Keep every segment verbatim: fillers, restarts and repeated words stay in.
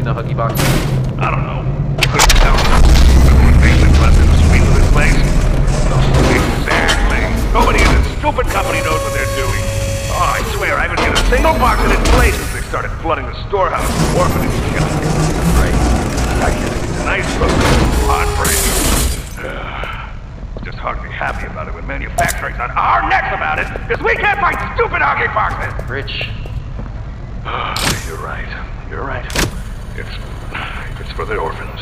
the Huggy box? I don't know. Couldn't tell. Basically left in the sweet of this place. Exactly. Nobody in this stupid company knows what they're doing. Oh, I swear, I haven't seen a single box in its place since they started flooding the storehouse with orphanage killing. Right. I get it. It's a nice look. Hot break. Just hard to be happy about it when manufacturing's on our necks about it, because we can't find stupid Huggy boxes! Rich. You're right. You're right. It's... it's for the orphans.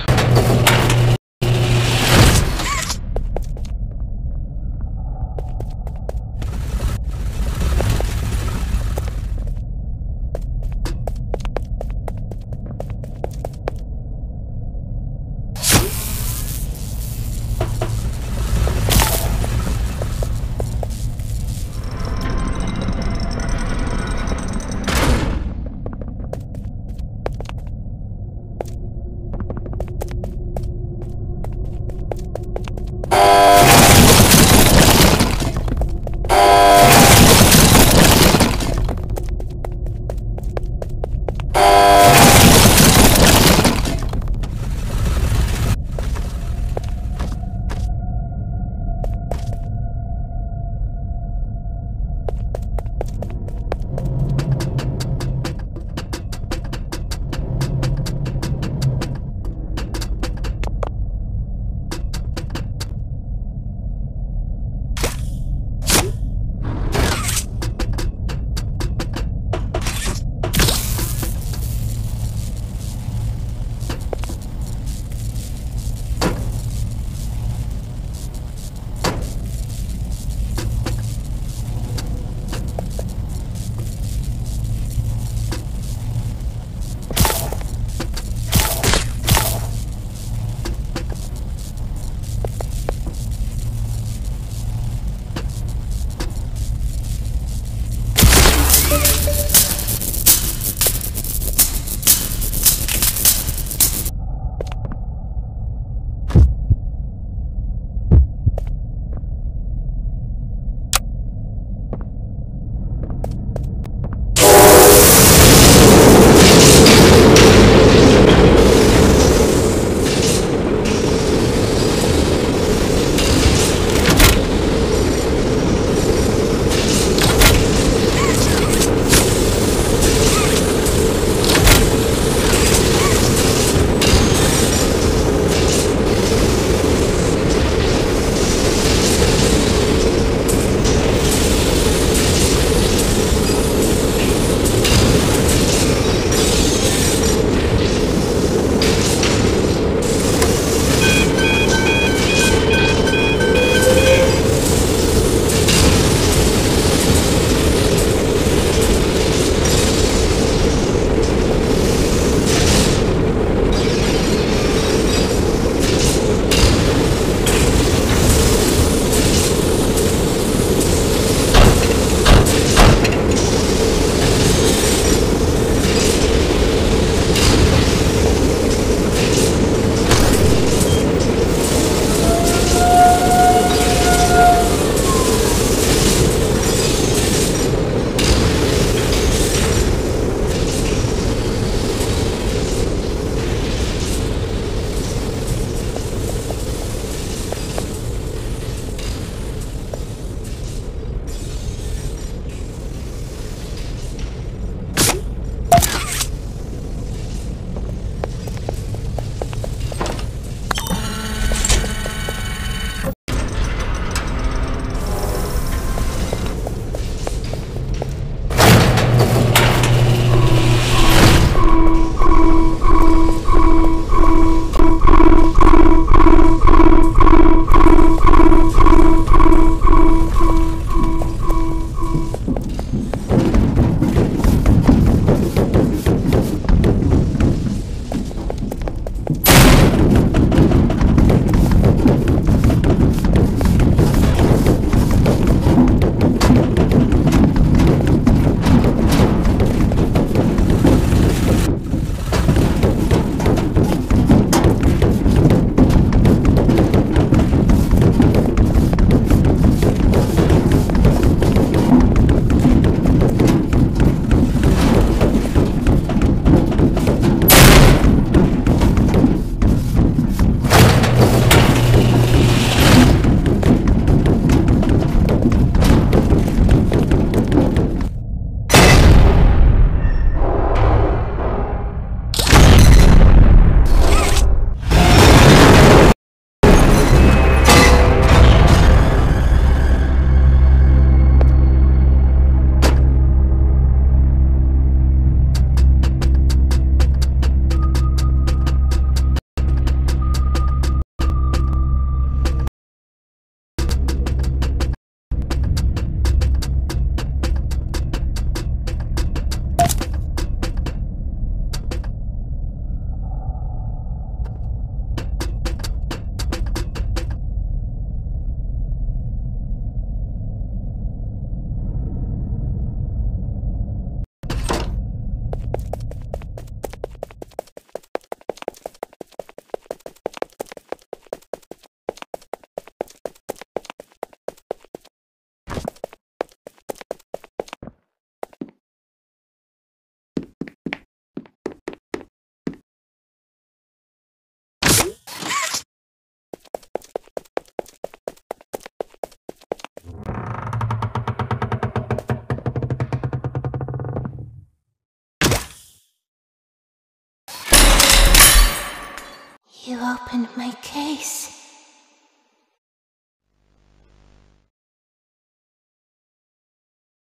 You opened my case.